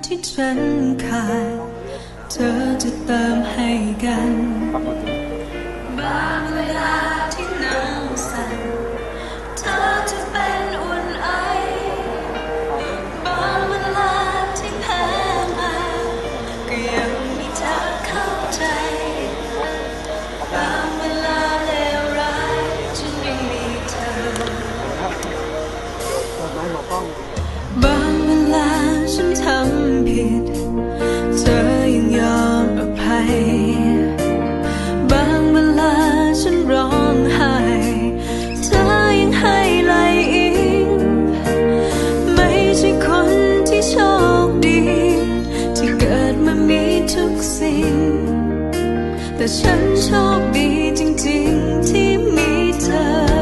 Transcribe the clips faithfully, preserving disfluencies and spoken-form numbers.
ที่ฉันขาดเธอจะเติมให้กันบางเวลาที่หนาวสั่นเธอจะเป็นอุ่นไอบางเวลาที่แพ้มาก็ยังมีเธอเข้าใจบางเวลาเลวร้ายฉันยังมีเธอบางเวลาฉันทำผิดเธอยังยอมอภัยบางเวลาฉันร้องไห้เธอยังให้ไหลอิงไม่ใช่คนที่โชคดีที่เกิดมามีทุกสิ่งแต่ฉันโชคดีจริงๆที่มีเธอ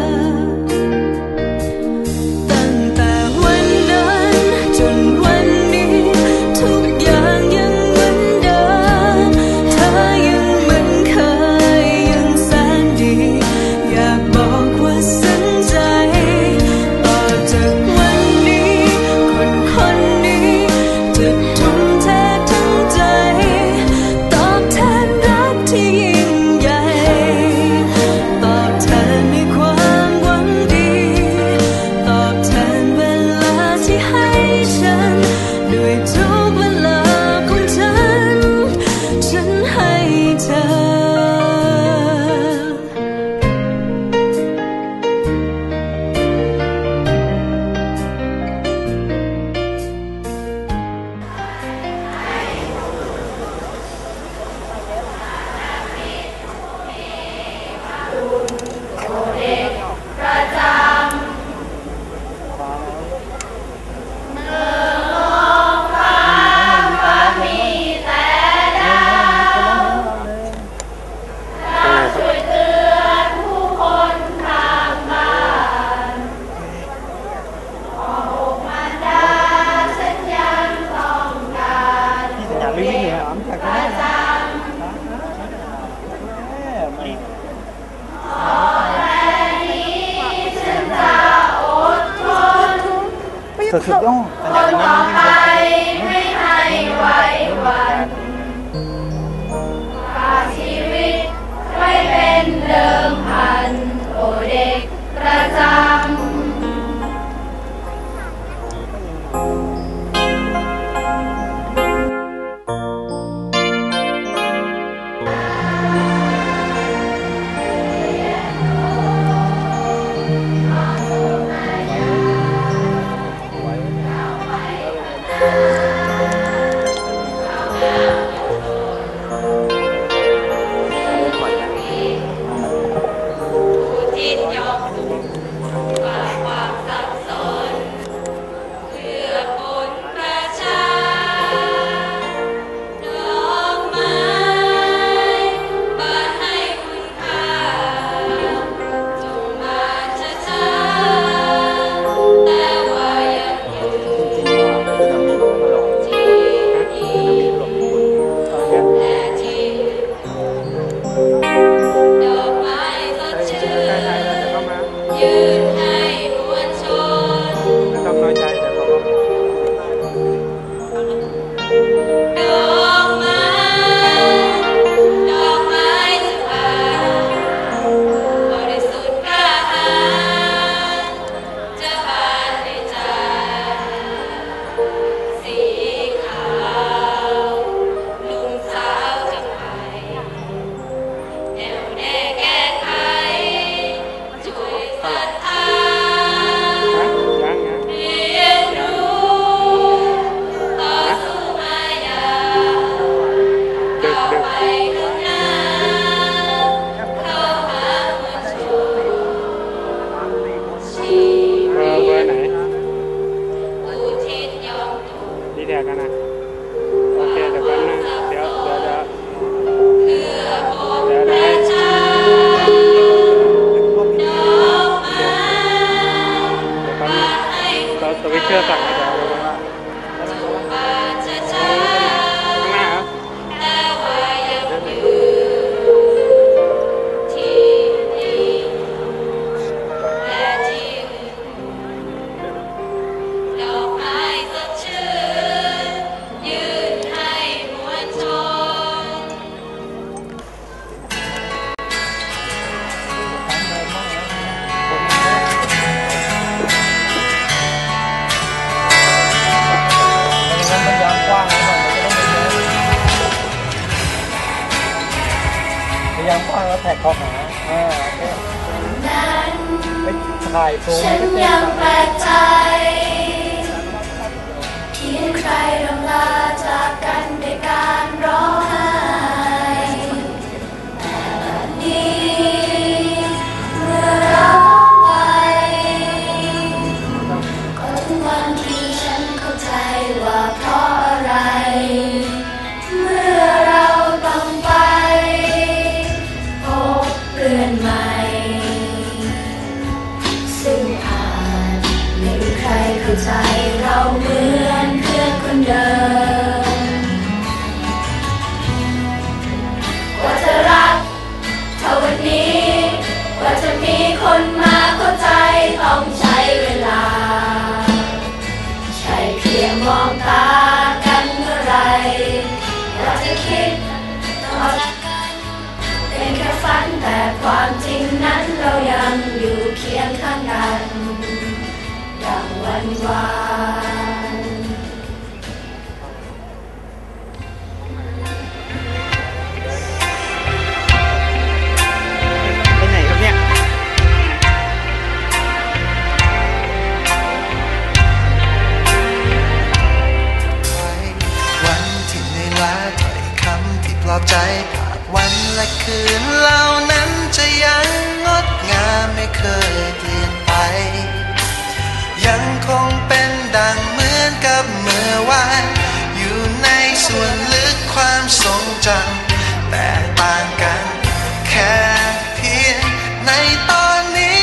สุดยอดคนต่อไปไม่ให้ไหวหวั่นฝากชีวิตไว้เป็นเดิมพันโอเด็กประจำเชื่อสั่งมาจากอะไรบ้างท็กเข้าหาอ่าโอเคไปถ่ายซูมฉันยังแปลกใจที่เห็นใครรำลาจากกันด้วยการร้องไห้แต่บัดนี้เมื่อเราไปก็ถึงวันที่ฉันเข้าใจว่าเพราะอะไรเมื่อเราต้องไปพบเรือนใหม่ซึ่งอาจไม่มีใครเข้าใจเราเหมือนเพื่อนคนเดิมกว่าจะรักเท่าวันนี้กว่าจะมีคนมาเข้าใจต้องใช้เวลาใช่เพียงมองตากันเมื่อไรเราจะคิดต่อจากกันเป็นแค่ฝันแต่ความจริงนั้นเรายังอยู่เคียงข้างกันอย่างวันวานไปไหนครับเนี่ยวันที่เหนื่อยล้าถ้อยคำที่ปลอบใจผ่านวันและคืนเหล่านั้นจะยังงดงามไม่เคยเปลี่ยนไปยังคงเป็นดังเหมือนกับเมื่อวานอยู่ในส่วนลึกความทรงจำแต่ต่างกันแค่เพียงในตอนนี้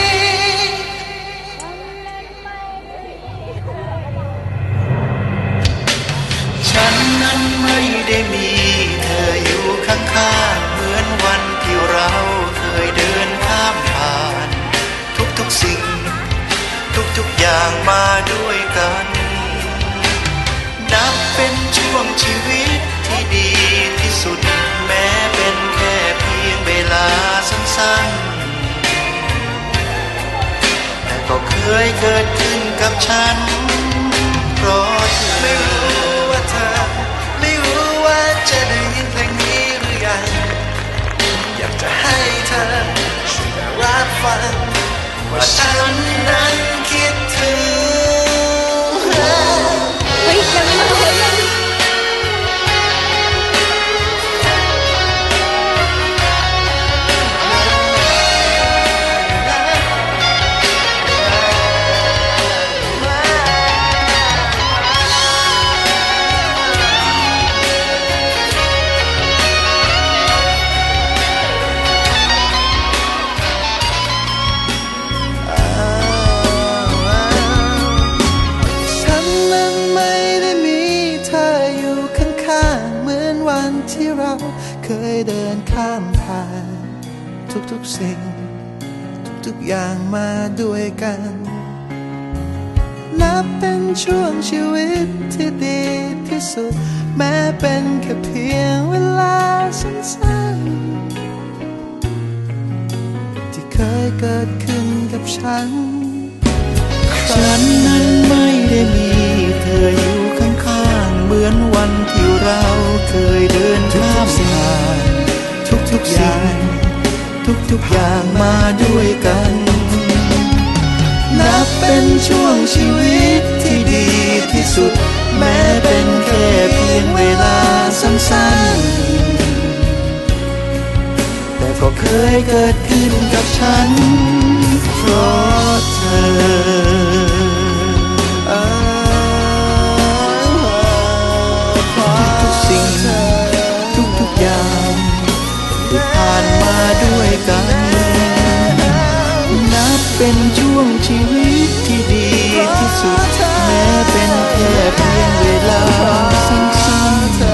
ฉันนั้นไม่ได้มีเธออยู่ข้างๆเหมือนวันที่เราเคยเดินข้ามผ่านทุกๆสิ่งทุกๆอย่างมาด้วยกันนับเป็นช่วงชีวิตที่ดีที่สุดแม้เป็นแค่เพียงเวลาสั้นๆแต่ก็เคยเกิดขึ้นกับฉันเพราะเธอไม่รู้ว่าเธอไม่รู้ว่าจะได้ยินเพลงนี้หรือยังอยากจะให้เธอช่วยรับฟังว่าฉันนั้นคิดถึงเฮ้ยยังไม่รู้เลยที่เราเคยเดินข้ามผ่านทุกๆสิ่งทุกๆอย่างมาด้วยกันนับเป็นช่วงชีวิตที่ดีที่สุดแม้เป็นแค่เพียงเวลาสั้นๆที่เคยเกิดขึ้นกับฉันฉันนั้นไม่ได้มีเธออยู่ข้างๆเหมือนวันที่เราเคยเดินข้ามผ่านทุกๆอย่างทุกๆอย่างมาด้วยกันนับเป็นช่วงชีวิตที่ดีที่สุดแม้เป็นแค่เพียงเวลาสั้นๆแต่ก็เคยเกิดขึ้นกับฉันเพราะเธอทุกๆสิ่งทุกๆอย่างที่ผ่านมาด้วยกันนับเป็นช่วงชีวิตที่ดีที่สุดแม้เป็นแค่เพียงเวลาสั้นๆ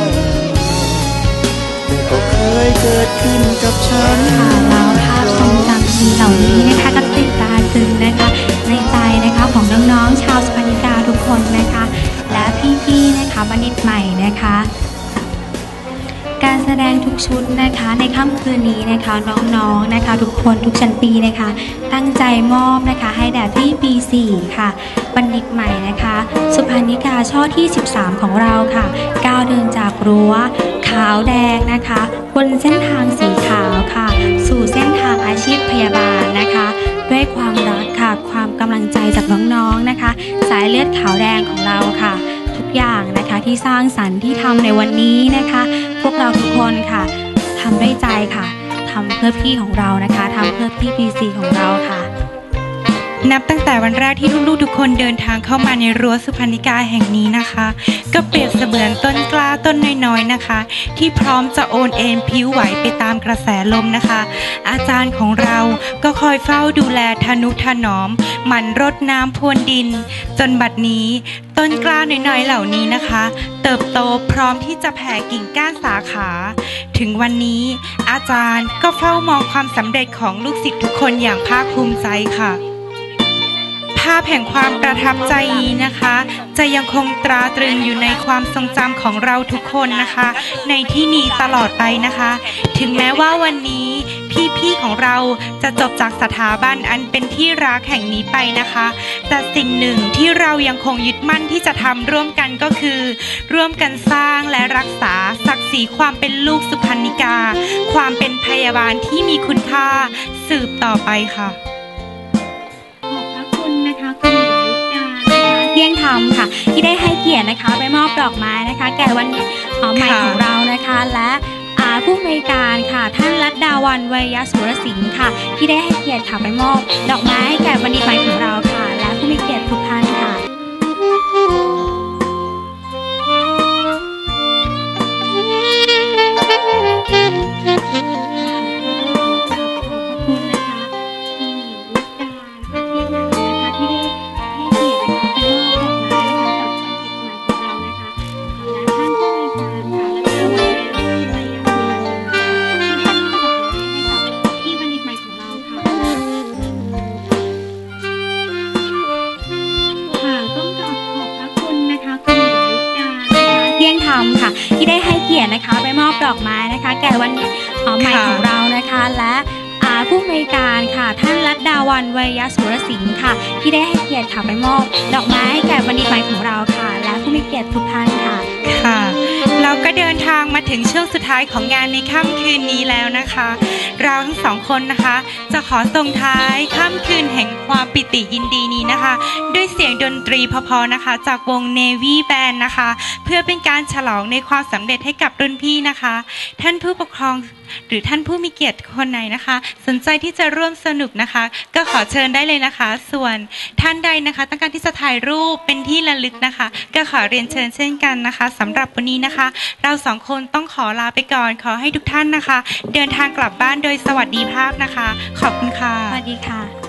แต่ก็เคยเกิดขึ้นกับฉันค่ะแล้วภาพทรงจำดีเหล่านี้นะคะก็ติดตาตึงนะคะในใจนะคะของน้องๆชาวสุพรรณิกาทุกคนนะคะและพี่ๆนะคะบัณฑิตใหม่นะคะการแสดงทุกชุดนะคะในค่ำคืนนี้นะคะน้องๆนะคะทุกคนทุกชั้นปีนะคะตั้งใจมอบนะคะให้แด่พี่ปีสี่ค่ะบัณฑิตใหม่นะคะสุพรรณิกาช่อที่สิบสามของเราค่ะก้าวเดินจากรั้วคขาวแดงนะคะบนเส้นทางสีขาวค่ะสู่เส้นทางอาชีพพยาบาลนะคะด้วยความรักค่ะความกำลังใจจากน้องๆนะคะสายเลือดขาวแดงของเราค่ะทุกอย่างนะคะที่สร้างสรรค์ที่ทำในวันนี้นะคะพวกเราทุกคนค่ะทำด้วยใจค่ะทำเพื่อพี่ของเรานะคะทำเพื่อพี่พีซีของเราค่ะนับตั้งแต่วันแรกที่ลูกๆทุกคนเดินทางเข้ามาในรั้วสุพรรณิกาแห่งนี้นะคะก็เปรียบเสมือนต้นกล้าต้นน้อยๆนะคะที่พร้อมจะโอนเอ็นผิวไหวไปตามกระแสลมนะคะอาจารย์ของเราก็คอยเฝ้าดูแลทนุถนอมหมั่นรดน้ำพรวนดินจนบัดนี้ต้นกล้าน้อยๆเหล่านี้นะคะเติบโตพร้อมที่จะแผ่กิ่งก้านสาขาถึงวันนี้อาจารย์ก็เฝ้ามองความสำเร็จของลูกศิษย์ทุกคนอย่างภาคภูมิใจค่ะภาพแห่งความประทับใจนี้นะคะจะยังคงตราตรึงอยู่ในความทรงจำของเราทุกคนนะคะในที่นี้ตลอดไปนะคะถึงแม้ว่าวันนี้พี่ๆของเราจะจบจากสถาบันอันเป็นที่รักแห่งนี้ไปนะคะแต่สิ่งหนึ่งที่เรายังคงยึดมั่นที่จะทำร่วมกันก็คือร่วมกันสร้างและรักษาศักดิ์ศรีความเป็นลูกสุพรรณิกาความเป็นพยาบาลที่มีคุณค่าสืบต่อไปค่ะเที่ยงธรรมค่ะที่ได้ให้เกียรตินะคะไปมอบดอกไม้นะคะแก่วันใหม่ของเรานะคะและผู้อำนวยการค่ะท่านรัตดาวันวัยสุรสิงห์ค่ะที่ได้ให้เกียรติค่ะไปมอบดอกไม้ให้แก่วันใหม่ของเราค่ะและผู้มีเกียรติทุกท่านค่ะค่ะที่ได้ให้เกียรตินะคะไปมอบดอกไม้นะคะแก่วันใหม่ของเรานะคะและผู้อำนวยการค่ะท่านรัตดาวันวัยสุรสิงห์ค่ะที่ได้ให้เกียรติค่ะไปมอบดอกไม้ให้แก่วันใหม่ของเราค่ะและผู้มีเกียรติทุกท่านค่ะค่ะเราก็เดินทางมาถึงช่วงสุดท้ายของงานในค่ำคืนนี้แล้วนะคะเราทั้งสองคนนะคะจะขอส่งท้ายค่ำคืนแห่งความปิติยินดีนี้นะคะด้วยเสียงดนตรีเพราะๆนะคะจากวง Navy Band นะคะเพื่อเป็นการฉลองในความสำเร็จให้กับรุ่นพี่นะคะท่านผู้ปกครองหรือท่านผู้มีเกียรติคนไหนนะคะสนใจที่จะร่วมสนุกนะคะก็ขอเชิญได้เลยนะคะส่วนท่านใดนะคะต้องการที่จะถ่ายรูปเป็นที่ระลึกนะคะก็ขอเรียนเชิญเช่นกันนะคะสำหรับวันนี้นะคะเราสองคนต้องขอลาไปก่อนขอให้ทุกท่านนะคะเดินทางกลับบ้านโดยสวัสดิภาพนะคะขอบคุณค่ะสวัสดีค่ะ